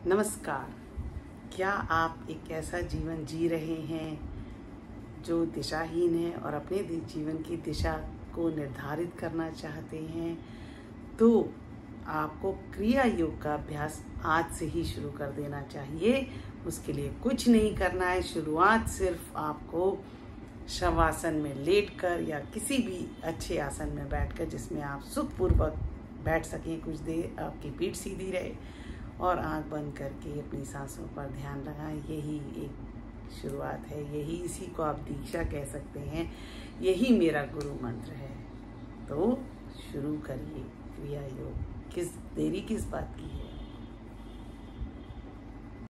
नमस्कार। क्या आप एक ऐसा जीवन जी रहे हैं जो दिशाहीन है और अपने जीवन की दिशा को निर्धारित करना चाहते हैं? तो आपको क्रिया योग का अभ्यास आज से ही शुरू कर देना चाहिए। उसके लिए कुछ नहीं करना है। शुरुआत सिर्फ आपको शवासन में लेटकर या किसी भी अच्छे आसन में बैठकर, जिसमें आप सुखपूर्वक बैठ सकें, कुछ देर आपकी पीठ सीधी रहे और आंख बंद करके अपनी सांसों पर ध्यान लगाएं। यही एक शुरुआत है, इसी को आप दीक्षा कह सकते हैं। यही मेरा गुरु मंत्र है। तो शुरू करिए क्रिया योग। देरी किस बात की है?